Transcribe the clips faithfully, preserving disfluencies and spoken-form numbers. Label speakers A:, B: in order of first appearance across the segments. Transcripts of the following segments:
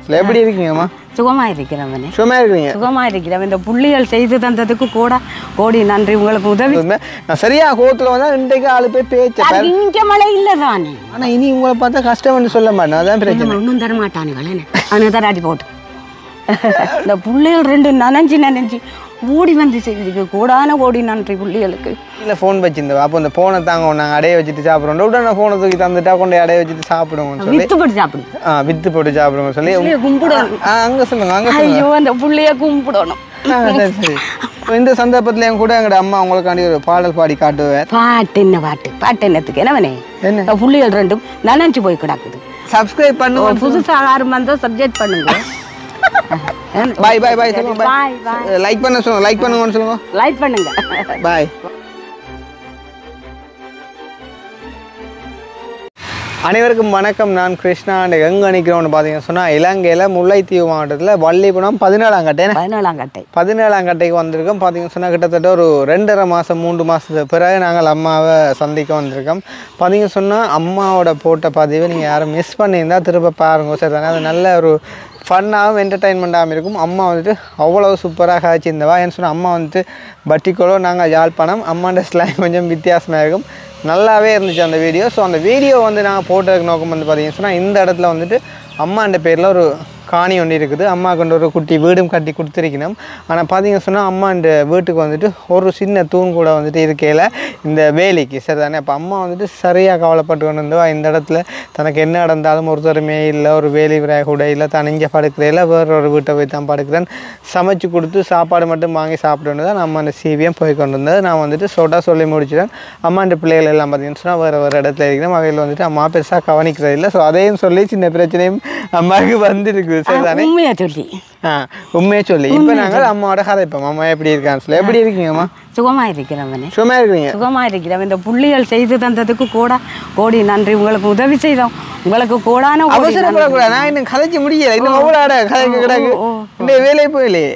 A: எப்படி இருக்கீங்கம்மா?
B: சுகமா இருக்கிறவனே.
A: சுகமா இருக்கீங்க?
B: சுகமா இருக்கிறவன். இந்த புள்ளிகள் செய்து தந்ததுக்கு கூட கோடி நன்றி. உங்களுக்கு உதவி
A: நான் சரியா கோத்துல வந்தா இன்றைக்கு ஆளு போய் பேச்சேன்.
B: இங்க மழை இல்லை தானே.
A: ஆனா இனி உங்களை பார்த்தா கஷ்டம்னு சொல்ல மாட்டேன். அதான் பிரச்சனை.
B: ஒன்றும் தர மாட்டானுங்களே. அவனு தராட்டி போட்டு இந்த புள்ளிகள் ரெண்டு நனைஞ்சு நனைஞ்சு ஓடி வந்து செய்திருக்கு. கூடான கோடி நன்றி புள்ளிகளுக்கு.
A: இல்லை ஃபோன் வச்சிருந்தோம். அப்போ அந்த ஃபோனை தாங்க நாங்கள் அடைய வச்சுட்டு சாப்பிட்றோம். உடனே ஃபோனை தூக்கி தந்துட்டா கொண்டு அடைய வச்சுட்டு சாப்பிடுவோம்னு சொல்லி
B: வித்து போட்டு சாப்பிடுவோம்.
A: ஆ வித்து போட்டு சாப்பிடுவோம் சொல்லி கும்பிடணும். ஆ அங்கே சொல்லுங்க. அங்கே
B: ஐயோ அந்த புள்ளைய கும்பிடணும்.
A: சரி சரி. இந்த சந்தர்ப்பத்திலையும் கூட எங்களோட அம்மா உங்களுக்காண்டி ஒரு பாடல் பாடி காட்டுவேன். பாட்டு
B: என்ன பாட்டு? பாட்டு என்னத்துக்கு? என்னவனே என்ன புள்ளிகள் ரெண்டும் நனைஞ்சு போய் கிடக்குது.
A: சப்ஸ்கிரைப் பண்ணுவோம்.
B: புதுசாக யாரும் வந்தால் சப்ஜெக்ட் பண்ணுங்க.
A: பாய் பாய் பாய் சொல்லுங்க. பாய். லைக் பண்ண சொல்லுங்க. லைக் பண்ணுங்கன்னு சொல்லுங்க.
B: லைக் பண்ணுங்க.
A: பாய். அனைவருக்கும் வணக்கம். நான் கிருஷ்ணா. எங்கே நிற்கிறோம்னு பார்த்தீங்கன்னு சொன்னால் இலங்கையில் முல்லைத்தீவு மாவட்டத்தில் வள்ளிபுரம் பதினேழாம் கட்டை
B: பதினேழாம் கட்டை
A: பதினேழாம் கட்டைக்கு வந்திருக்கோம். பார்த்தீங்கன்னு சொன்னால் கிட்டத்தட்ட ஒரு ரெண்டரை மாதம் மூன்று மாதத்துக்கு பிறகு நாங்கள் அம்மாவை சந்திக்க வந்திருக்கோம். பார்த்தீங்கன்னு சொன்னால் அம்மாவோட போட்ட பதிவை நீங்கள் யாரும் மிஸ் பண்ணியிருந்தால் திரும்ப பாருங்க. சரி தானே? அது நல்ல ஒரு ஃபன்னாகவும் என்டர்டெயின்மெண்ட்டாகவும் இருக்கும். அம்மா வந்துட்டு அவ்வளோ சூப்பராக காய்ச்சிருந்தவா. ஏன்னு சொன்னால் அம்மா வந்துட்டு பட்டிக்குளோ நாங்கள் யாழ்ப்பாணம். அம்மாண்ட ஸ்லாங் கொஞ்சம் வித்தியாசமாக இருக்கும். நல்லாவே இருந்துச்சு அந்த வீடியோ. ஸோ அந்த வீடியோ வந்து நாங்கள் போட்டதுக்கு நோக்கம் வந்து பார்த்தீங்கன்னு சொன்னால் இந்த இடத்துல வந்துட்டு அம்மாண்ட பேரில் ஒரு காணி ஒன்று இருக்குது. அம்மா கொண்டு ஒரு குட்டி வீடும் கட்டி கொடுத்துருக்கணும். ஆனால் பார்த்தீங்கன்னு சொன்னால் அம்மா இந்த வீட்டுக்கு வந்துட்டு ஒரு சின்ன தூண் கூட வந்துட்டு இருக்கையில் இந்த வேலிக்கு சரி தானே. அப்போ அம்மா வந்துட்டு சரியாக கவலைப்பட்டு கொண்டு இருந்தவா. இந்த இடத்துல தனக்கு என்ன நடந்தாலும் ஒருத்தருமே இல்லை, ஒரு வேலி விராய கூட இல்லை, தான் இங்கே படுக்கிறதில்ல, வேறு ஒரு வீட்டை போய் தான் படுக்கிறேன், சமைச்சு கொடுத்து சாப்பாடு மட்டும் வாங்கி சாப்பிட்டு தான் நம்ம அந்த சிவியம் போய் கொண்டு வந்தது. நான் வந்துட்டு சொட்டா சொல்லி முடிச்சுட்டேன். அம்மா இந்த பிள்ளைகள் எல்லாம் பார்த்தீங்கன்னு சொன்னால் வேறு வேறு இடத்துல இருக்கிறேன். வகையில் வந்துட்டு அம்மா பெருசாக கவனிக்கிறது இல்லை. ஸோ அதையும் சொல்லி சின்ன பிரச்சனையும் அம்மாவுக்கு வந்துருக்கு.
B: உண்மையா சொல்லி
A: ஆ உண்மையை சொல்லி இப்போ நாங்கள் அம்மாவோட கதைப்போம். அம்மா எப்படி இருக்கான்னு சொல்லி. எப்படி இருக்கீங்கம்மா?
B: சுகமா இருக்கிறவனே.
A: சுகமா இருக்கிறீங்க?
B: சுகமா இருக்கிறவன். இந்த புள்ளிகள் செய்து தந்ததுக்கு கூட கோடி நன்றி. உங்களுக்கு உதவி செய்தோம். உங்களுக்கு கூடான
A: அவசரப்படக்கூடாது. நான் இன்னும் கதைச்சு முடியல. இன்னும் அவ்வளோ கதைக்கு கிடக்கு. இந்த வேலையை போயிலே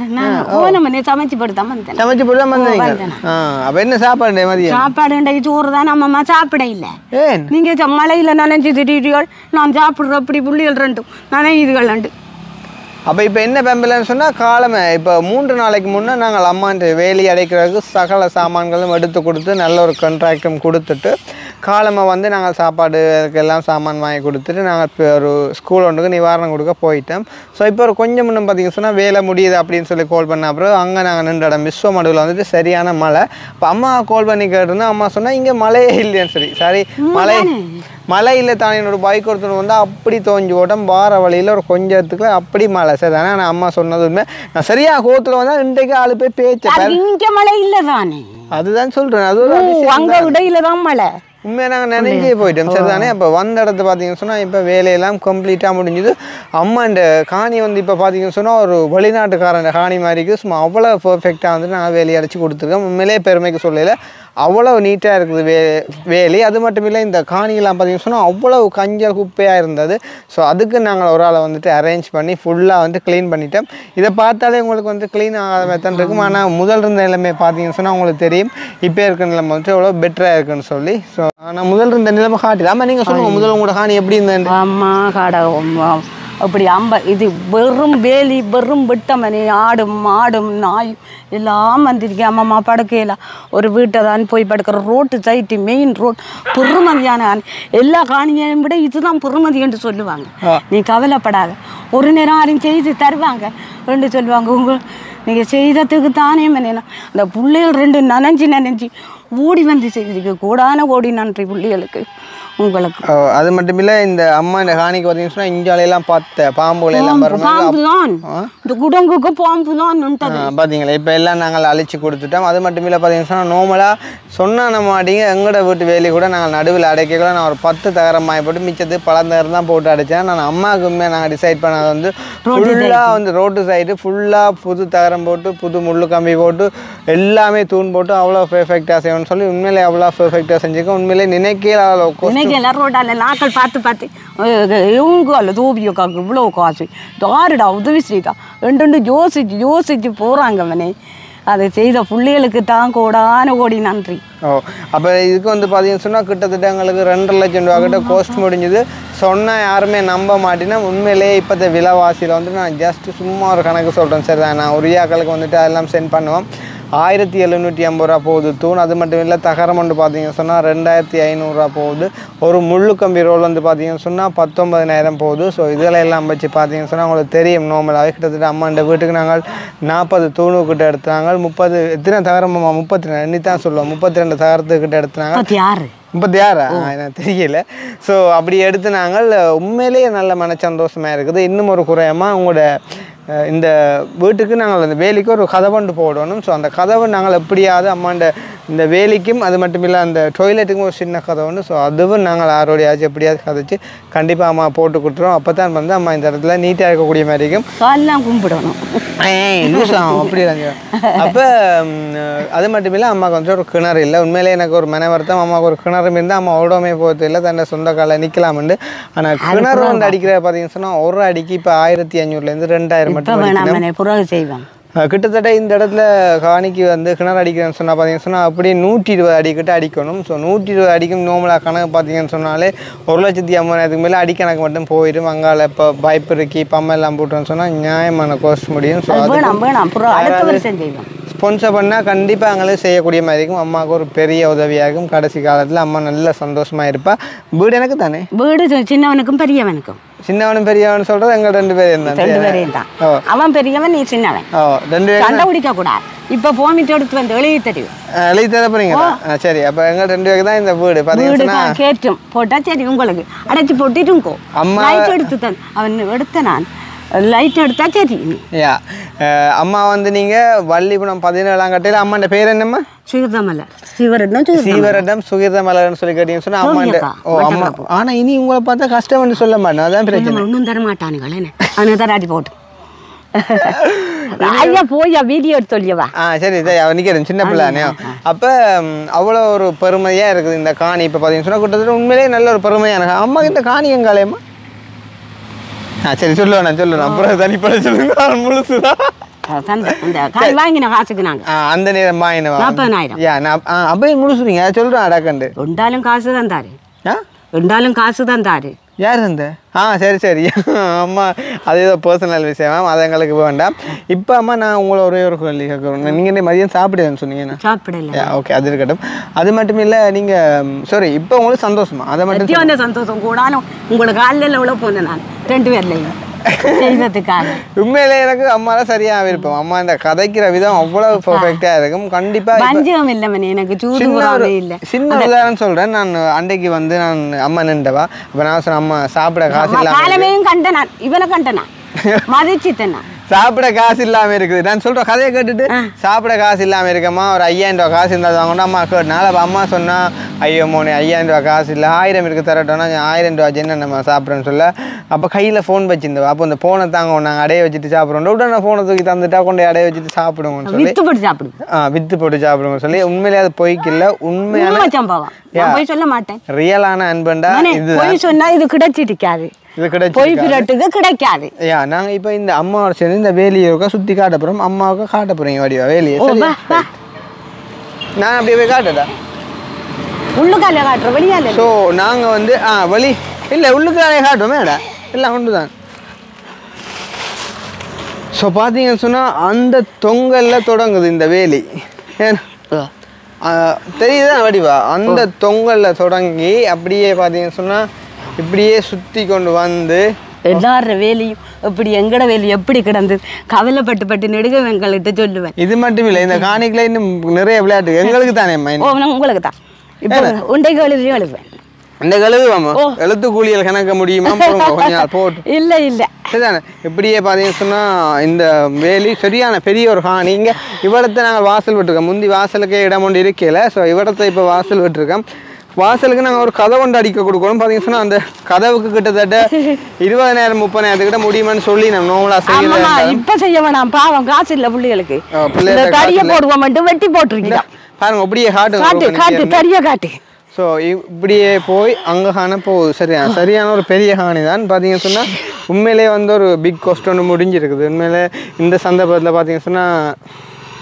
B: சமைச்சு போட்டு தான் வந்தேன்.
A: சமைச்சு போட்டு தான் வந்தீங்க. அப்போ என்ன சாப்பாடு? மதியம்
B: சாப்பாடு சோறு தான். நம்ம சாப்பிட இல்லை.
A: ஏன்
B: நீங்க மழையில நனைஞ்சு திடீர்கள். நான் சாப்பிடுற அப்படி புள்ளிகள் ரெண்டும் நனையுதுகள் ரெண்டு.
A: அப்போ இப்போ என்ன பெம்பலன்னு சொன்னால் காலமே இப்போ மூன்று நாளைக்கு முன்னே நாங்கள் அம்மாண்ட வேலி அடைக்கிறதுக்கு சகல சாமான்களும் எடுத்து கொடுத்து நல்ல ஒரு கான்ட்ராக்டும் கொடுத்துட்டு காலமை வந்து நாங்கள் சாப்பாடுக்கு எல்லாம் சாமான் வாங்கி கொடுத்துட்டு நாங்கள் இப்போ ஒரு ஸ்கூல் ஒன்றுக்கு நிவாரணம் கொடுக்க போயிட்டோம். ஸோ இப்போ ஒரு கொஞ்சம் முன்னும் பார்த்திங்க சொன்னால் வேலை முடியுது அப்படின்னு சொல்லி கால் பண்ண அப்புறம் அங்கே நாங்கள் நின்ற இடம் விஸ்வ மடுவில் வந்துட்டு சரியான மழை. இப்போ அம்மா கால் பண்ணி கேட்டிருந்தோம். அம்மா சொன்னால் இங்கே மழையே இல்லைன்னு சரி சரி மழை மழை இல்லை தானே. என்னோட பைக் ஒருத்தர் வந்து அப்படி தோஞ்சி ஓட்டம் வார வழியில் ஒரு கொஞ்சத்துக்குள்ள அப்படி மழை சரி தானே. நான் அம்மா சொன்னதுமே நான் சரியாக கோத்தில் வந்தால் இன்றைக்கு ஆளு போய் பேச்சேன்.
B: இங்கே மழை இல்லை தானே.
A: அதுதான் சொல்கிறேன். அது
B: அங்கே இடையில தான் மழை.
A: உண்மையாக நாங்கள் நினைஞ்சே போயிட்டோம் சரி தானே. இப்போ வந்த இடத்த பார்த்தீங்கன்னு சொன்னால் இப்போ வேலையெல்லாம் கம்ப்ளீட்டாக முடிஞ்சுது. அம்மா இந்த காணி வந்து இப்போ பார்த்தீங்கன்னு சொன்னால் ஒரு வெளிநாட்டுக்காரன் காணி மாதிரி இருக்குது. சும்மா அவ்வளோ பர்ஃபெக்டாக வந்துட்டு நாங்கள் வேலையை அடைச்சி கொடுத்துருக்கோம். உண்மையிலே பெருமைக்கு சொல்லல அவ்வளோ நீட்டாக இருக்குது வே வேலி. அது மட்டும் இல்லை இந்த காணியெல்லாம் பார்த்தீங்கன்னு சொன்னால் அவ்வளோ கஞ்சல் குப்பையாக இருந்தது. ஸோ அதுக்கு நாங்கள் ஒரு ஆளை வந்துட்டு அரேஞ்ச் பண்ணி ஃபுல்லாக வந்து க்ளீன் பண்ணிட்டோம். இதை பார்த்தாலே உங்களுக்கு வந்து க்ளீன் ஆகாத மெத்தன் இருக்கும். ஆனால் முதல் இருந்த நிலைமை பார்த்தீங்கன்னு சொன்னால் உங்களுக்கு தெரியும் இப்போ இருக்கிற நிலைமை வந்துட்டு எவ்வளோ பெட்டராக இருக்குன்னு சொல்லி. ஸோ ஆனால் முதல் இருந்த நிலைமை காட்டில. ஆமாம் நீங்கள் சொல்லுங்கள் முதல்ல உங்களோட காணி எப்படி இருந்தது?
B: அம்மா காடை அப்படி அம்ப இது வெறும் வேலி வெறும் வெட்டமனே ஆடும் மாடும் நாயும் எல்லாம் வந்திருக்கேன். அம்மாம்மா படுக்கையில் ஒரு வீட்டை தான் போய் படுக்கிற ரோட்டு சைட்டு மெயின் ரோட் பெருமதியான காணி. எல்லா காணியையும் விட இதுதான் பெருமதி என்று சொல்லுவாங்க. நீ கவலைப்படாத, ஒரு நேரம் யாரையும் செய்து தருவாங்க ரெண்டு சொல்லுவாங்க. உங்கள் நீங்கள் செய்ததுக்கு தானே மனேனா அந்த பிள்ளைகள் ரெண்டு நனைஞ்சி நனைஞ்சி ஓடி வந்து செய்திருக்கு. கூடான கோடி நன்றி பிள்ளைகளுக்கு உங்களுக்கு.
A: அது மட்டும் இல்லை இந்த அம்மா இந்த காணிக்கு பார்த்தீங்கன்னு சொன்னால் இஞ்சாலையெல்லாம் பார்த்த பாம்புகள் எல்லாம்
B: பாம்பு தான் இந்த குடங்குக்கு பாம்பு தான்
A: பார்த்தீங்களா. இப்போ எல்லாம் நாங்கள் அழிச்சு கொடுத்துட்டோம். அது மட்டும் இல்லை பார்த்தீங்கன்னு சொன்னால் நார்மலாக சொன்னால் நம்ம மாட்டிங்க எங்களோட வீட்டு வேலையை கூட நாங்கள் நடுவில் அடைக்கக்கூட நான் ஒரு பத்து தகரம் மாய் போட்டு மிச்சத்து பழந்தகரம் தான் போட்டு அடைச்சேன். நான் அம்மாவுக்குமே நாங்கள் டிசைட் பண்ணது வந்து ஃபுல்லாக வந்து ரோட்டு சைடு ஃபுல்லாக புது தகரம் போட்டு புது முள்ளு கம்பி போட்டு எல்லாமே தூண் போட்டு அவ்வளோ பெர்ஃபெக்டாக செய்யணும்னு சொல்லி உண்மையிலே அவ்வளோ பெர்ஃபெக்டாக செஞ்சுருக்கோம். உண்மையிலே நினைக்கல அளவுக்கு
B: ரோட்டால நாக்கள் பார்த்து பார்த்து இவங்க அல்ல தோபியோக்காக்கு இவ்வளோ காசு தாருடா உதவி செய்தா ரெண்டு ரெண்டு யோசிச்சு யோசிச்சு போகிறாங்க அவனே. அதை செய்த பிள்ளைகளுக்கு தான் கோடான கோடி நன்றி.
A: ஓ அப்போ இதுக்கு வந்து பார்த்தீங்கன்னு சொன்னால் கிட்டத்தட்ட எங்களுக்கு ரெண்டரை லட்சம் ரூபா கிட்ட கோஸ்ட் முடிஞ்சுது. சொன்னால் யாருமே நம்ப மாட்டேன்னா உண்மையிலேயே இப்போத்த விலைவாசியில் வந்து நான் ஜஸ்ட்டு சும்மா ஒரு கணக்கு சொல்கிறேன். சரி தான், நான் உரியாக்களுக்கு வந்துட்டு அதெல்லாம் சென்ட் பண்ணுவோம். ஆயிரத்தி எழுநூற்றி ஐம்பது ரூபா போகுது தூண். அது மட்டும் இல்லை தகரம் வந்து பார்த்தீங்கன்னு சொன்னால் ரெண்டாயிரத்தி ஐநூறுரூவா போகுது. ஒரு முள்ளு கம்பி ரோல் வந்து பார்த்தீங்கன்னு சொன்னால் பத்தொம்பதினாயிரம் போகுது. ஸோ இதில் எல்லாம் வச்சு பார்த்தீங்கன்னு சொன்னால் உங்களுக்கு தெரியும் நார்மலாகவே கிட்டத்தட்ட அம்மாண்ட வீட்டுக்கு நாங்கள் நாற்பது தூணுக்கிட்ட எடுத்தாங்க. முப்பது எத்தனை தகரம்மா முப்பத்தி ரெண்டு எண்ணி தான் சொல்லுவோம். முப்பத்தி ரெண்டு தகரத்துக்கிட்ட எடுத்தாங்க.
B: யாரு
A: முப்பத்தி ஆறா எனக்கு தெரியல. ஸோ அப்படி எடுத்து நாங்கள் உண்மையிலேயே நல்ல மன சந்தோஷமாக இருக்குது. இன்னும் ஒரு குறையமாக உங்களோட இந்த வீட்டுக்கு நாங்கள் அந்த வேலிக்கு ஒரு கதவண்டு போடணும். ஸோ அந்த கதவை நாங்கள் எப்படியாவது அம்மாண்ட இந்த வேலிக்கும் அது மட்டும் இல்லை அந்த டொய்லெட்டுக்கும் ஒரு சின்ன கதவுண்டு. ஸோ அதுவும் நாங்கள் ஆரோடையாச்சும் எப்படியாவது கதைச்சு கண்டிப்பாக அம்மா போட்டு கொடுத்துருவோம். அப்போ தான் வந்து அம்மா இந்த இடத்துல நீட்டாக இருக்கக்கூடிய மாதிரி இருக்கும்.
B: காலெல்லாம் கும்பிடணும்
A: லூஸ் ஆகும் அப்படி தாங்க. அப்போ அது மட்டும் இல்லை அம்மாவுக்கு வந்து ஒரு கிணறு இல்லை. உண்மையிலே எனக்கு ஒரு மன வருத்தம். அம்மாவுக்கு ஒரு கிணறு இருந்தால் அம்மா உடம்பே போகிறது இல்லை, தன்னை சொந்த காலை நிற்கலாம்ண்டு. ஆனால் கிணறு வந்து அடிக்கிற பார்த்தீங்கன்னு சொன்னால் ஒரு அடிக்கு இப்போ ஆயிரத்தி ஐநூறுலேருந்து ரெண்டாயிரம்
B: செய்வாங்க.
A: கிட்டத்தட்ட இந்த இடத்துல காணிக்கு வந்து கிணறு அடிக்கிறேன்னு சொன்னால் பார்த்தீங்கன்னு சொன்னால் அப்படியே நூற்றி இருபது அடிக்கிட்ட அடிக்கணும். ஸோ நூற்றி இருபது அடிக்கும் நோமலாக கணக்கு பார்த்தீங்கன்னு சொன்னாலே ஒரு லட்சத்தி ஐம்பதாயிரத்துக்கு மேலே அடிக்கணக்கு மட்டும் போயிடும். அங்கால இப்போ பைப் இருக்கி பம்மை எல்லாம் போட்டோன்னு சொன்னால் நியாயமான கோஸ்ட் முடியும். ஸோ ஸ்பான்சர் பண்ணால் கண்டிப்பாக அங்கே செய்யக்கூடிய மாதிரி இருக்கும். அம்மாவுக்கு ஒரு பெரிய உதவியாக இருக்கும். கடைசி காலத்தில் அம்மா நல்ல சந்தோஷமாக இருப்பா. வீடு எனக்கு தானே,
B: வீடு சின்னவனுக்கும் பெரியவனுக்கும்.
A: சின்னவனும் பெரியவன் சொல்றது எங்க ரெண்டு பேரும் தான்.
B: ரெண்டு பேரையும் தான். அவன் பெரியவன், நீ சின்னவன்.
A: ஓ ரெண்டு பேரும்
B: சண்டை பிடிக்க கூடாது. இப்ப போமிட்டு எடுத்து வந்து எழுதி தெரியும்.
A: எழுதி தர போறீங்களா? சரி, அப்ப எங்க ரெண்டு பேருக்கு தான் இந்த வீடு பாத்தீங்கன்னா
B: கேட்டும் போட்டா சரி. உங்களுக்கு அடைச்சி போட்டுட்டுங்கோ. அம்மா லைட் எடுத்து தான் அவன் எடுத்த நான் லைட் எடுத்தா சரி.
A: யா அம்மா வந்து நீங்க வள்ளிபுரம் பதினேழாம் கட்டையில அம்மாண்ட பேர் என்னம்மா?
B: சுகிர்தமலர். சிவரட்டம்
A: சிவரட்டம் சுகிர்தமலர்னு சொல்லி கேட்டீங்கன்னு சொன்னா அம்மாண்ட. ஓ அம்மா. ஆனா இனி உங்களை பார்த்தா கஷ்டம்னு சொல்ல மாட்டேன். அதான் பிரச்சனை.
B: ஒன்றும் தர மாட்டானுங்களே. அவனுக்கு தராட்டி போட்டு ஐயா போயா வீடியோ எடுத்து சொல்லியவா.
A: ஆ சரி, அவன் நிற்கிறேன் சின்ன பிள்ளைனே. அப்போ அவ்வளோ ஒரு பெருமையாக இருக்குது இந்த காணி. இப்போ பார்த்தீங்கன்னு சொன்னால் கிட்டத்தட்ட உண்மையிலேயே நல்ல ஒரு பெருமையாக எனக்கு. அம்மா இந்த காணி எங்காலேம்மா? ஆ சரி சொல்லுவேன், நான் சொல்லுவேன். அப்புறம் தனிப்பட சொல்லுங்க முழுசுதான்.
B: வாங்கின காசுக்கு நாங்க
A: அந்த நேரம் வாங்கின
B: நாற்பதாயிரம்.
A: யா நான் அப்போ முழுசுறீங்க சொல்கிறேன் அடக்கண்டு.
B: ரெண்டாலும் காசு தான் தாரு. ஆ ரெண்டாலும் காசு தான் தாரு.
A: யார் இந்த? ஆ சரி சரி அம்மா, அது ஏதோ பர்சனல் விஷயம், அது எங்களுக்கு வேண்டாம். இப்போ அம்மா நான் உங்களை ஒரே ஒரு கேள்வி கேட்குறோம். நீங்கள் மதியம் சாப்பிடுன்னு சொன்னீங்கன்னா
B: சாப்பிடல.
A: ஓகே, அது இருக்கட்டும். அது மட்டும் இல்லை நீங்கள் சாரி இப்போ உங்களுக்கு சந்தோஷமா? அதை மட்டும்
B: சந்தோஷம் கூடாலும் உங்களுக்கு காலையில் எவ்வளோ போனேன் நான் ரெண்டு பேர்லையும் செய்வதுக்காக.
A: உண்மையிலே எனக்கு அம்மா தான் சரியாக விருப்பம். அம்மா இந்த கதைக்கிற விதம் அவ்வளவு பர்ஃபெக்டாக இருக்கும். கண்டிப்பாக
B: பஞ்சம் இல்லை எனக்கு இல்லை.
A: சின்ன உதாரணம் சொல்கிறேன். நான் அன்றைக்கு வந்து நான் அம்மா நின்றவா. அப்போ நான் சொன்னேன் அம்மா சாப்பிட காசு
B: இல்லாமல் கண்டேன் நான். இவனை கண்டேன் நான் மதிச்சுட்டேன்.
A: சாப்பிட காசு இல்லாமல் இருக்குது. நான் சொல்கிறேன் கதையை கேட்டுட்டு சாப்பிட காசு இல்லாமல் இருக்கம்மா, ஒரு ஐயாயிரம் ரூபா காசு இருந்தால் வாங்கணும் அம்மா கேட்டனால. அப்போ அம்மா சொன்னால் ஐயோ மோனே ஐயாயிரம் ரூபா காசு இல்லை, ஆயிரம் இருக்குது தரட்டோன்னா ஆயிரம் ரூபா என்ன நம்ம சாப்பிட்றேன்னு சொல்ல. அப்போ கையில் ஃபோன் வச்சுருந்தோம். அப்போ இந்த ஃபோனை தாங்க நாங்கள் அடைய வச்சுட்டு சாப்பிட்றோம். உடனே ஃபோனை தூக்கி தந்துட்டா கொண்டு அடைய வச்சுட்டு சாப்பிடுவோம்னு சொல்லி வித்து போட்டு சாப்பிடுவோம். ஆ வித்து போட்டு சாப்பிடுவோம் சொல்லி. உண்மையிலே அது பொய்க்கில்ல, உண்மையான
B: சொல்ல மாட்டேன்.
A: ரியலான அன்பண்டா இது.
B: சொன்னா இது கிடைச்சிருக்காது, இது கிடைச்சிருக்கு கிடைக்காது.
A: யா நாங்கள் இப்போ இந்த அம்மாவோட சேர்ந்து இந்த வேலியை சுற்றி காட்ட போகிறோம். அம்மாவுக்கு காட்ட போகிறீங்க வடிவா வேலியை. நான் அப்படியே போய் காட்டடா
B: உள்ளுக்காலே காட்டுறோம் வெளியால.
A: ஸோ நாங்கள் வந்து ஆ வழி இல்லை உள்ளுக்காலே காட்டுவோம் மேடா எல்லாம் கொண்டு தான். ஸோ பார்த்தீங்கன்னு சொன்னால் அந்த தொங்கலில் தொடங்குது இந்த வேலி. ஏன்னா தெரியுதான் வடிவா, அந்த தொங்கலில் தொடங்கி அப்படியே பார்த்தீங்கன்னு சொன்னால் இப்படியே சுற்றி கொண்டு வந்து
B: எல்லார வேலையும் இப்படி எங்கட வேலி எப்படி கிடந்து கவலைப்பட்டு பட்டு நெடுக எங்கள்கிட்ட சொல்லுவேன்.
A: இது மட்டும் இல்லை, இந்த காணிக்கில் இன்னும் நிறைய விளையாட்டு எங்களுக்கு தானே.
B: உங்களுக்கு தான் இப்போ உண்டை கழுவிலையும் எழுதுவேன்.
A: இந்த கழுவுவாமா எழுத்து கூலியல் கணக்க முடியுமா? கொஞ்சம் போட்டு இல்லை இல்லை சரிதானே. இப்படியே பார்த்தீங்கன்னு சொன்னால் இந்த வேலி சரியான பெரிய ஒரு காணி. இங்கே இவ்வளத்தை நாங்கள் வாசல் விட்டுருக்கோம். முந்தி வாசலுக்கே இடம் ஒன்று இருக்கல. ஸோ இவ்வளத்தை இப்போ வாசல் விட்டுருக்கோம். வாசலுக்கு நாங்கள் ஒரு கதவு ஒன்று அடிக்க கொடுக்கணும். பார்த்தீங்கன்னு சொன்னால் அந்த கதவுக்கு கிட்டத்தட்ட இருபதாயிரம் முப்பதாயிரத்துக்கிட்ட முடியுமான்னு சொல்லி நம்ம நோமலா செய்யலாம்.
B: இப்போ செய்ய வேணாம், பாவம் காசு இல்லை பிள்ளைகளுக்கு. தடியை போடுவோம் மட்டும் வெட்டி போட்டிருக்கீங்க
A: பாருங்க. அப்படியே காட்டு
B: காட்டு தடியை காட்டு.
A: ஸோ இப்படியே போய் அங்கே காண போகுது. சரியா சரியான ஒரு பெரிய காணி தான். பார்த்தீங்கன்னு சொன்னால் உண்மையிலே வந்து ஒரு பிக் கோஸ்ட் ஒன்று முடிஞ்சிருக்குது. உண்மையிலே இந்த சந்தர்ப்பத்தில் பார்த்தீங்கன்னு சொன்னால்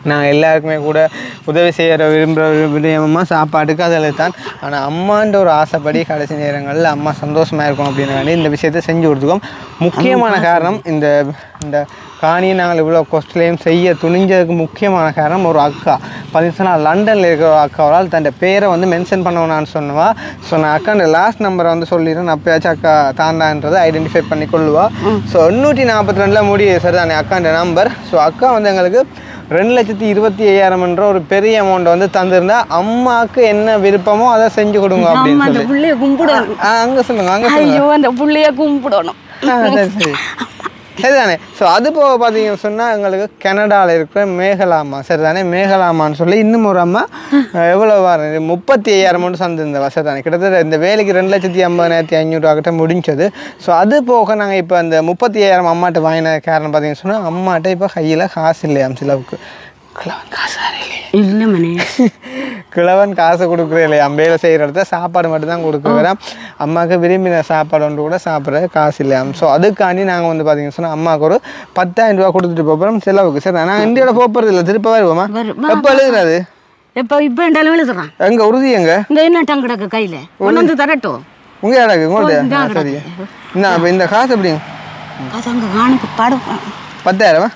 A: நாங்கள் எல்லாருக்குமே கூட உதவி செய்கிற விரும்புகிற விடயமாக சாப்பாட்டுக்கு அதில் தான். ஆனால் அம்மான்ற ஒரு ஆசைப்படி கடைசி நேரங்களில் அம்மா சந்தோஷமாக இருக்கும் அப்படின்னு இந்த விஷயத்தை செஞ்சு கொடுத்துக்கோம். முக்கியமான காரணம் இந்த இந்த காணியை நாங்கள் இவ்வளோ கொஸ்ட்லேயும் செய்ய துணிஞ்சதுக்கு முக்கியமான காரணம் ஒரு அக்கா பார்த்தீங்கன்னா லண்டனில் இருக்கிற ஒரு அக்காவால் தன் பேரை வந்து மென்ஷன் பண்ணணும்னு சொன்னவா. ஸோ நான் அக்காண்ட லாஸ்ட் நம்பரை வந்து சொல்லிடுறேன், அப்பயாச்சும் அக்கா தாண்டான்றதை ஐடென்டிஃபை பண்ணி கொள்ளுவா. ஸோ எண்ணூற்றி நாற்பத்தி ரெண்டில் முடியுது சார் தானே அக்காண்ட நம்பர். ஸோ அக்கா வந்து எங்களுக்கு ரெண்டு லட்சத்தி இருபத்தி ஐயாயிரம்ன்ற ஒரு பெரிய அமௌண்ட் வந்து தந்திருந்தா அம்மாவுக்கு என்ன விருப்பமோ அதை செஞ்சு கொடுங்க அப்படின்னு சொல்லி
B: புள்ளைய கும்பிடணும்.
A: அங்கே சொல்லுங்க அங்கே
B: ஐயோ அந்த புள்ளைய கும்பிடணும்.
A: சரி சரி சரிதானே. ஸோ அது போக பார்த்தீங்கன்னு சொன்னால் எங்களுக்கு கனடாவில் இருக்கிற மேகலாமா சரிதானே மேகலாமான்னு சொல்லி இன்னும் ஒரு அம்மா எவ்வளோ வர முப்பத்தி ஐயாயிரம் மட்டும் சந்திருந்தவா சரிதானே. கிட்டத்தட்ட இந்த வேலைக்கு ரெண்டு லட்சத்தி ஐம்பதாயிரத்தி ஐநூறுரூவா கிட்ட முடிஞ்சது. ஸோ அது போக நாங்கள் இப்போ அந்த முப்பத்தி ஐயாயிரம் அம்மாட்ட வாங்கின காரணம் பார்த்தீங்கன்னு சொன்னால் அம்மாட்ட இப்போ கையில் காசு இல்லையாம் சிலவுக்கு. கிழவன் காசு
B: இல்லை மணி
A: கிழவன் காசு கொடுக்குறே இல்லையா வேலை செய்கிற இடத்துல சாப்பாடு மட்டும் தான் கொடுக்குறேன். அம்மாவுக்கு விரும்பின சாப்பாடு ஒன்று கூட சாப்பிட்ற காசு இல்லையாம். ஸோ அதுக்காண்டி நாங்கள் வந்து பார்த்தீங்கன்னு சொன்னால் அம்மாவுக்கு ஒரு பத்தாயிரம் ரூபா கொடுத்துட்டு போகிறோம் செலவுக்கு. சரி நாங்கள் இந்தியோட போகிறது இல்லை திருப்ப வருவோமா எப்போ எழுதுறாது
B: எப்போ இப்போ எண்டாலும் எழுதுறான்
A: எங்க உறுதி எங்க
B: இந்த என்ன டங்கு கிடக்கு கையில் ஒன்று வந்து தரட்டும்
A: உங்க இடக்கு உங்கள்கிட்ட சரி என்ன இப்போ இந்த காசு எப்படிங்க
B: காசு அங்கே காணுக்கு பாடும்
A: பத்தாயிரமா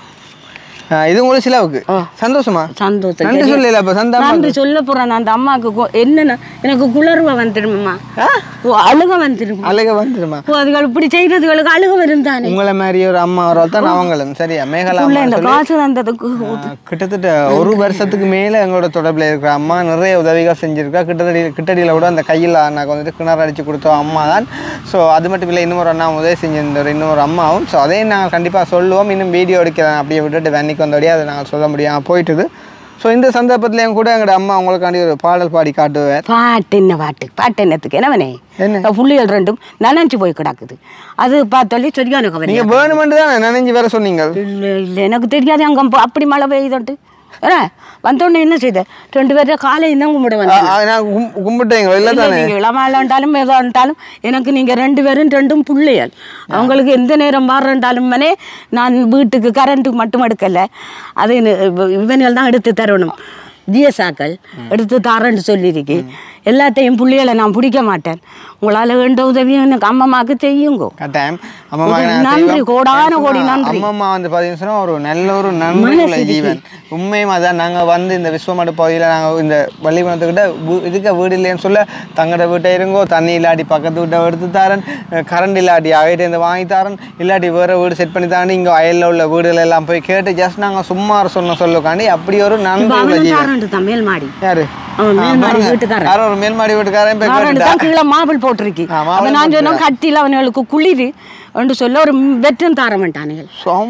A: இது உங்களுக்கு சிலவுக்கு சந்தோஷமா
B: சந்தோஷம்
A: நன்றி சொல்லல அப்ப சந்தா
B: நன்றி சொல்ல போறேன் அந்த அம்மாவுக்கு என்னன்னா எனக்கு குளர்வ வந்துருமா அழுக வந்துருமா
A: அழுக வந்துருமா
B: அதுகள் இப்படி செய்யறதுகளுக்கு அழுக வரும் தானே.
A: உங்களை மாதிரி ஒரு அம்மா ஒரு தான் அவங்களும் சரியா மேகலா
B: இந்த காசு வந்ததுக்கு
A: கிட்டத்தட்ட ஒரு வருஷத்துக்கு மேல எங்களோட தொடர்பில் இருக்கிற அம்மா நிறைய உதவிகள் செஞ்சிருக்கா. கிட்டத்தட்ட கிட்டடியில் கூட அந்த கையில் அண்ணாக்கு வந்துட்டு கிணறு அடிச்சு கொடுத்த அம்மா தான். ஸோ அது மட்டும் இல்லை இன்னொரு அண்ணா உதவி செஞ்சிருந்த இன்னொரு அம்மாவும். ஸோ அதையும் நாங்கள் கண்டிப்பாக சொல்லுவோம். இன்னும் வீடியோ எடுக்கிறேன் அப்படியே விட்டுட்டு வேன்னிக்கு வந்தோடய அதை நாங்கள் சொல்ல முடியாமல் போயிட்டுது. ஸோ இந்த சந்தர்ப்பத்திலையும் கூட எங்களோட அம்மா உங்களுக்காண்டி ஒரு பாடல் பாடி காட்டுவேன்.
B: பாட்டு என்ன பாட்டு பாட்டு என்னத்துக்கு என்னவனே என்ன புள்ளிகள் ரெண்டும் நனைஞ்சு போய் கிடக்குது அது பார்த்தோல்லி சரியான கவலை.
A: நீங்கள் வேணுமென்று தான் நனைஞ்சு வேற சொன்னீங்க.
B: இல்லை இல்லை எனக்கு தெரியாது அங்கே அப்படி மழை பெய்யுதுன்ட்டு ஏன்னா வந்தோடனே என்ன செய்த ரெண்டு பேரும் காலையில் தான் கும்பிட வந்தேன்
A: கும்பிட்டீங்க இல்லை தானே
B: இளமாண்டாலும் ஏதாண்டாலும் எனக்கு நீங்கள் ரெண்டு பேரும் ரெண்டும் பிள்ளைகள் அவங்களுக்கு எந்த நேரம் வாரண்டாலும் மனே நான் வீட்டுக்கு கரண்ட்டு மட்டும் எடுக்கலை அது இவன்கள் தான் எடுத்து தரணும் ஜிஎஸ்ஆக்கள் எடுத்து தரேன்னு சொல்லியிருக்கு. எல்லாத்தையும் புள்ளிகளை நான் பிடிக்க மாட்டேன். உங்களால் வேண்ட உதவியும் எனக்கு அம்மம்மாவுக்கு செய்யுங்க.
A: கட்டாயம்
B: நன்றி கோடான கோடி நன்றி.
A: அம்மம்மா வந்து பார்த்தீங்கன்னா ஒரு நல்ல ஒரு நன்மை ஜீவன் உண்மையும் அதான். நாங்கள் வந்து இந்த விஸ்வமடு பகுதியில் நாங்கள் இந்த வள்ளிகுணத்துக்கிட்ட இருக்க வீடு இல்லைன்னு சொல்ல தங்கட வீட்டை இருங்கோ தண்ணி இல்லாட்டி பக்கத்து வீட்டை எடுத்து தரேன் கரண்ட் இல்லாட்டி அவைகிட்ட இந்த வாங்கி தரேன் இல்லாட்டி வேறு வீடு செட் பண்ணி தாண்டி இங்கே வயலில் உள்ள வீடுகள் எல்லாம் போய் கேட்டு ஜஸ்ட் நாங்கள் சும்மா சொன்ன சொல்லுக்காண்டி அப்படி ஒரு நன்றி ஜீவன்.
B: மேல்மாடி
A: யாரு
B: வீட்டுக்காரன்
A: ஒரு மேல்மாடி வீட்டுக்காரன்
B: கீழே மாபிள் போட்டிருக்கு. நான் சொன்ன கட்டியில் அவனுக்கு குளிர் என்று சொல்ல ஒரு வெற்றும் தார மாட்டானுகள்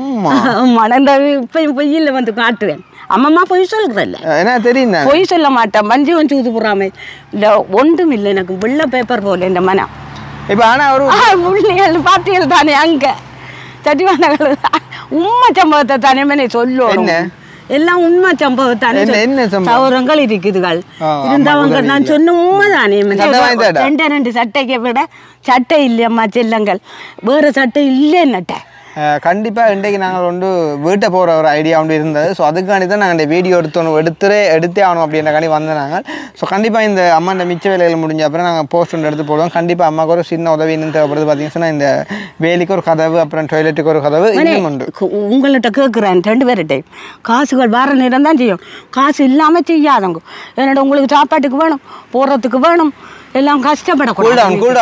B: மணந்த இப்பயும் பொய்யில் வந்து காட்டுவேன். அம்மம்மா பொய் சொல்றதில்ல
A: என்ன தெரியும்
B: பொய் சொல்ல மாட்டேன். மஞ்சள் வச்சு ஊது போடுறாம இல்லை ஒன்றும் இல்லை எனக்கு வெள்ளை பேப்பர் போல இந்த மனம்.
A: இப்போ ஆனால் ஒரு
B: பிள்ளைகள் பாட்டிகள் தானே அங்கே சட்டிவானகள் உண்மை சம்பவத்தை தானே மனே சொல்லுவோம். எல்லாம் உண்மை சம்பவத்தானே சௌரங்கள் இருக்குதுகள் இருந்தவங்க நான் சொன்ன உண்மைதானே. ரெண்டு ரெண்டு சட்டைக்கு விட சட்டை இல்லையம்மா செல்லங்கள் வேறு சட்டை இல்லைன்னட்ட
A: கண்டிப்பாக இன்றைக்கு நாங்கள் வந்து வீட்டை போகிற ஒரு ஐடியா ஒன்று இருந்தது. ஸோ அதுக்காண்டி தான் நாங்கள் இந்த வீடியோ எடுத்தோம் எடுத்துகிட்டே எடுத்தே ஆகணும் அப்படின்றக்காண்டி வந்து நாங்கள். ஸோ கண்டிப்பாக இந்த அம்மாண்ட மிச்ச வேலைகள் முடிஞ்ச அப்புறம் நாங்கள் போஸ்ட் ஒன்று எடுத்து போடுவோம். கண்டிப்பாக அம்மாவுக்கு ஒரு சின்ன உதவி இன்னும் தேவைப்படுது பார்த்தீங்கன்னா இந்த வேலிக்கு ஒரு கதவு அப்புறம் டாய்லெட்டுக்கு ஒரு கதவு இன்னும் உண்டு.
B: உங்கள்கிட்ட கேட்குறேன் ரெண்டு பேர்கிட்ட காசுகள் வர நேரம் தான் செய்யும். காசு இல்லாமல் செய்யாதவங்க என்னோட உங்களுக்கு சாப்பாட்டுக்கு வேணும் போடுறதுக்கு வேணும் எல்லாம் கஷ்டப்படக்கூடாது.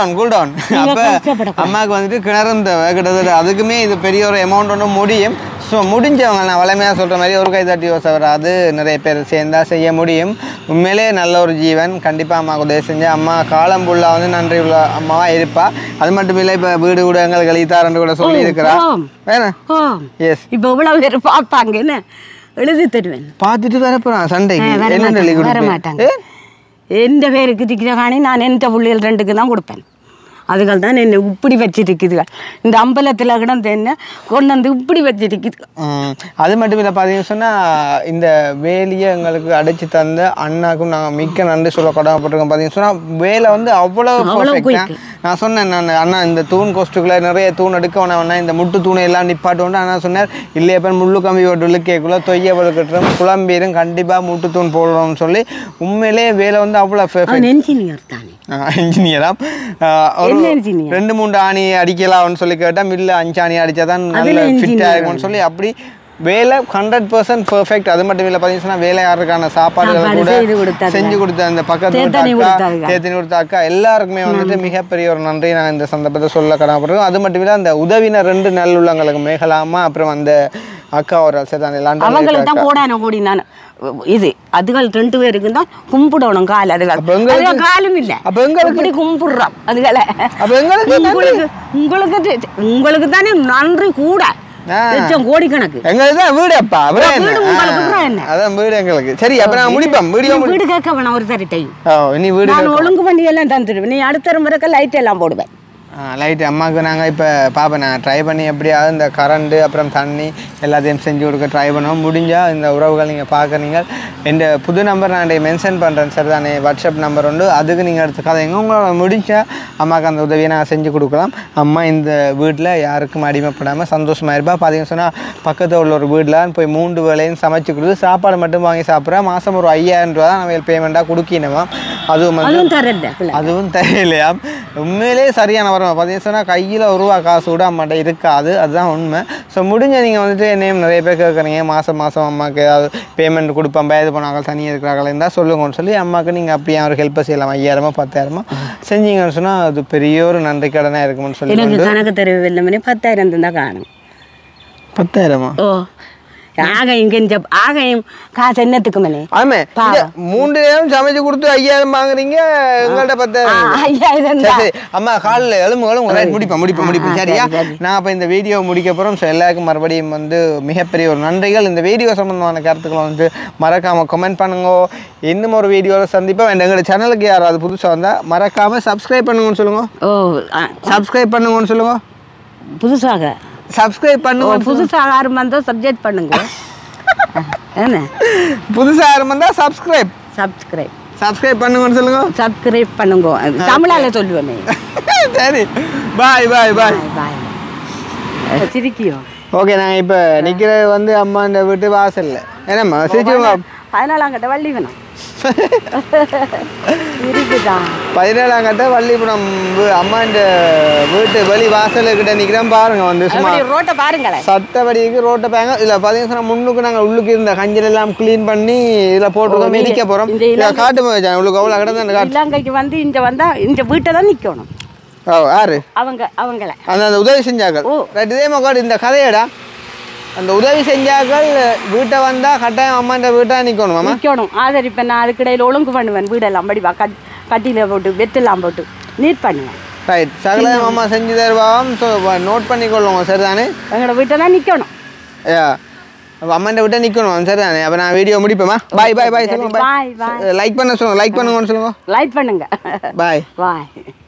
A: அப்போ அம்மாவுக்கு வந்துட்டு கிணறுந்த கிட்டத்தட்ட அதுக்குமே இது பெரிய ஒரு அமௌண்ட் ஒன்று முடியும். ஸோ முடிஞ்சவங்க நான் வளமையாக சொல்கிற மாதிரி ஒரு கை தட்டி யோசை வராது. நிறைய பேர் சேர்ந்தா செய்ய முடியும். உண்மையிலே நல்ல ஒரு ஜீவன். கண்டிப்பாக அம்மாவுக்கு உதவி செஞ்சு அம்மா காலம் ஃபுல்லாக வந்து நன்றி உள்ள அம்மாவாக இருப்பா. அது மட்டும் இல்லை இப்போ வீடு கூட எங்களுக்கு கழித்தாரன்னு கூட சொல்லி இருக்கிறா வேணா. எஸ்
B: இப்போ இவ்வளோ பேர் பார்ப்பாங்க என்ன எழுதி தருவேன்
A: பார்த்துட்டு வர போகிறான் சண்டைக்கு என்ன
B: வர மாட்டாங்க. எந்த பேருக்கு திக்கிற காணி நான் எந்த பிள்ளைகள் ரெண்டுக்கு தான் கொடுப்பேன். அதுகள் தான் என்ன இப்படி வச்சிருக்குதுகள் இந்த அம்பலத்தில் கிடந்து என்ன கொண்டு வந்து இப்படி வச்சிருக்குது.
A: அது மட்டும் இல்லை பார்த்தீங்கன்னு சொன்னால் இந்த வேலையை எங்களுக்கு அடைச்சி தந்த அண்ணாக்கும் நாங்கள் மிக்க நன்றி சொல்ல கடமைப்பட்டிருக்கோம். பார்த்தீங்கன்னு சொன்னால் வேலை வந்து அவ்வளோ பர்ஃபெக்டாக நான் சொன்னேன் நான் அண்ணா இந்த தூண் கோஸ்ட்டுக்குள்ளே நிறைய தூண் எடுக்க வேணா இந்த முட்டு தூணை எல்லாம் நிப்பாட்டு அண்ணா சொன்னார் இல்லையே இப்போ முள்ளு கம்பி போட்டு இழுக்கக்குள்ள தொய்ய வளர்க்கட்டும் குழம்பீரும் கண்டிப்பாக முட்டு தூண் போடுறோம்னு சொல்லி உண்மையிலே வேலை வந்து அவ்வளோ
B: இன்ஜினியர் தானே
A: இன்ஜினியரா ரெண்டு மூணு ஆணி அடிக்கலாம்னு சொல்லி கேட்டால் மில்ல அஞ்சு ஆணி அடித்தா தான் நல்ல ஃபிட்டாக இருக்கும்னு சொல்லி அப்படி வேலை ஹண்ட்ரட் பர்சன்ட் பெர்ஃபெக்ட். அது மட்டும் இல்லை பார்த்தீங்கன்னா வேலையாருக்கான சாப்பாடுகளை கூட செஞ்சு கொடுத்த அந்த பக்கத்து தேத்தினி கொடுத்த அக்கா எல்லாருக்குமே வந்துட்டு மிகப்பெரிய ஒரு நன்றி நான் இந்த சந்தர்ப்பத்தை சொல்ல கடமைப்படுறோம். அது மட்டும் இல்லை அந்த உதவின ரெண்டு நல்லுள்ளங்களுக்கு மேகலாமா அப்புறம் அந்த அக்கா ஒரு
B: அவங்களுக்கு தான் கோடான கூடி நான் இது அதுகள் ரெண்டு பேருக்கு தான் கும்பிடணும் கால் அதுகள் காலும் இல்லை அப்போ எங்களுக்கு கும்பிடுறோம் அதுகளை உங்களுக்கு உங்களுக்கு உங்களுக்கு தானே நன்றி கூட கோடிக்கணக்கு
A: எங்களுக்கு வீடு அப்பா அதான் வீடு எங்களுக்கு சரி அப்ப நான் முடிப்பேன் வீடியோ
B: வீடு கேட்க வேணாம் ஒரு சரி டைம் நீ வீடு ஒழுங்கு பண்ணி எல்லாம் தந்துடுவேன் நீ அடுத்த முறைக்கு லைட் எல்லாம் போடுவேன்
A: லைட்டு அம்மாவுக்கு நாங்கள் இப்போ பார்ப்பேன் நான் ட்ரை பண்ணி எப்படியாவது இந்த கரண்ட்டு அப்புறம் தண்ணி எல்லாத்தையும் செஞ்சு கொடுக்க ட்ரை பண்ணுவோம். முடிஞ்சால் இந்த உறவுகள் நீங்கள் பார்க்குறீங்க என் புது நம்பர் நான் மென்ஷன் பண்ணுறேன் சார் தானே வாட்ஸ்அப் நம்பர் உண்டு அதுக்கு நீங்கள் எடுத்து கதைங்க உங்களை முடிஞ்சால் அம்மாவுக்கு அந்த உதவியை நான் செஞ்சு கொடுக்கலாம். அம்மா இந்த வீட்டில் யாருக்கும் அடிமைப்படாமல் சந்தோஷமாக இருப்பா. பார்த்தீங்கன்னு சொன்னால் பக்கத்தில் உள்ள ஒரு வீட்டில் போய் மூன்று வேலையும் சமைச்சு கொடுத்து சாப்பாடு மட்டும் வாங்கி சாப்பிட்றேன். மாதம் ஒரு ஐயாயிரம் ரூபா தான் நம்ம பேமெண்ட்டாக கொடுக்கணுமா அதுவும் வந்து அதுவும் தெரியலையா உண்மையிலே சரியான பார்த்தீங்கன்னா சொன்னால் கையில் ஒரு ரூபா காசு கூட அம்மாட்ட இருக்காது அதுதான் உண்மை. ஸோ முடிஞ்ச நீங்கள் வந்துட்டு என்னையும் நிறைய பேர் கேட்குறீங்க மாதம் மாதம் அம்மாவுக்கு ஏதாவது பேமெண்ட் கொடுப்பேன் பயது போனாங்க தனியாக இருக்கிறாங்களா இருந்தால் சொல்லுங்கன்னு சொல்லி அம்மாவுக்கு நீங்கள் அப்படியே ஒரு ஹெல்ப்பை செய்யலாம் ஐயாயிரமோ பத்தாயிரமோ செஞ்சீங்கன்னு சொன்னால் அது பெரிய ஒரு நன்றி கடனாக இருக்கும்னு சொல்லி
B: எனக்கு கணக்கு தெரியவே இல்லை பத்தாயிரம் தான் காணும்
A: பத்தாயிரமா
B: ஓ ஆகையும் கெஞ்ச ஆகையும் காசு என்னத்துக்கு மணி
A: ஆமே மூன்று நேரம் சமைச்சு கொடுத்து ஐயாயிரம் வாங்குறீங்க எங்கள்கிட்ட பத்தாயிரம் அம்மா காலில் எலும்புகளும் முடிப்பேன் முடிப்பேன் முடிப்பேன் சரியா. நான் அப்போ இந்த வீடியோ முடிக்க போகிறோம். ஸோ எல்லாருக்கும் மறுபடியும் வந்து மிகப்பெரிய ஒரு நன்றிகள். இந்த வீடியோ சம்பந்தமான கருத்துக்களை வந்து மறக்காமல் கமெண்ட் பண்ணுங்க. இன்னும் ஒரு வீடியோவில் சந்திப்போம். எங்களோட சேனலுக்கு யாராவது புதுசாக வந்தால் மறக்காமல் சப்ஸ்கிரைப் பண்ணுங்கன்னு சொல்லுங்க. ஓ சப்ஸ்கிரைப் பண்ணுங்கன்னு சொல்லுங்க.
B: புதுசாக
A: சப்ஸ்கிரைப் பண்ணுங்க.
B: புதுசாக யாரும் வந்தால் சப்ஜெக்ட் பண்ணுங்க. என்ன
A: புதுசாக யாரும் வந்தால் சப்ஸ்கிரைப்
B: சப்ஸ்கிரைப்
A: சப்ஸ்கிரைப் பண்ணுங்கன்னு சொல்லுங்க.
B: சப்ஸ்கிரைப் பண்ணுங்க தமிழால சொல்லுவேன்.
A: சரி பாய் பாய் பாய்
B: பாய் சிரிக்கியோ.
A: ஓகே நாங்கள் இப்போ நிற்கிறது வந்து அம்மா இந்த வீட்டு வாசலில் என்னம்மா சிரிச்சுங்க.
B: பதினாலாம் கட்ட வள்ளி வேணும்
A: பதினேழாம் கட்ட வள்ளிபுரம் அம்மா இந்த வீட்டு வெளி வாசலுக்கிட்ட நிற்கிறேன் பாருங்க வந்து சும்மா
B: ரோட்டை பாருங்களேன்
A: சட்டப்படிக்கு ரோட்டை பாருங்க. இதில் பார்த்தீங்கன்னா முன்னுக்கு நாங்கள் உள்ளுக்கு இருந்த கஞ்சல் எல்லாம் கிளீன் பண்ணி இதில் போட்டுருக்கோம் மிதிக்க போகிறோம். காட்டு உள்ளுக்கு அவ்வளோ கிடந்து அந்த காட்டு
B: இலங்கைக்கு வந்து இங்கே வந்தால் இந்த வீட்டை தான் நிற்கணும்.
A: ஓ யாரு
B: அவங்க அவங்கள
A: அந்த அந்த உதவி செஞ்சாங்க ரைட் இதே மாதிரி இந்த கதையடா அந்த உதவி செஞ்சாக்கள் வீட்டை வந்தால் கட்டாயம் அம்மா இந்த வீட்டை நிற்கணும் அம்மா
B: நிற்கணும். ஆதரிப்பேன் நான் அதுக்கிடையில் ஒழுங்கு பண்ணுவேன் வீடெல்லாம் படிவா கட் கட்டியில் போட்டு வெத்தெல்லாம் போட்டு நீட் பண்ணுவேன்.
A: ரைட் சகலம் அம்மா செஞ்சு தருவாம். ஸோ நோட் பண்ணிக்கொள்ளுங்க சரிதானே.
B: எங்களோட வீட்டை தான் நிற்கணும்.
A: ஏ அம்மாண்ட வீட்டை நிற்கணும் சரிதானே. அப்போ நான் வீடியோ முடிப்பேம்மா. பாய் பாய் பாய் சொல்லுங்க.
B: பாய் பாய்
A: லைக் பண்ண சொல்லுங்க. லைக் பண்ணுங்கன்னு சொல்லுங்க.
B: லைக் பண்ணுங்க.
A: பாய்
B: பாய்.